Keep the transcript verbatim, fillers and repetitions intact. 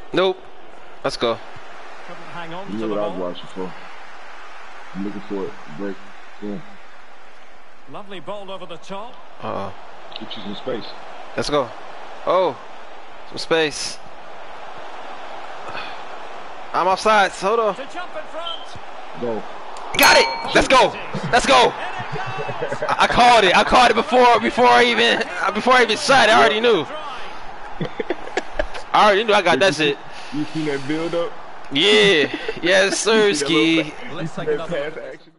Nope. Let's go. Couldn't hang on You to know the what I was ball. watching for. I'm looking for it. Break. Yeah. Lovely ball over the top. Uh oh. Get you some space. Let's go. Oh, some space. I'm offside. Hold on. To jump in front. Go. Got it. Let's go. Let's go. I, I called it. I called it before before I even before I even shot. I already knew. I already knew I got that shit. You seen that build up? Yeah. Yes, sir, Ski. Let's take That another pass look. action.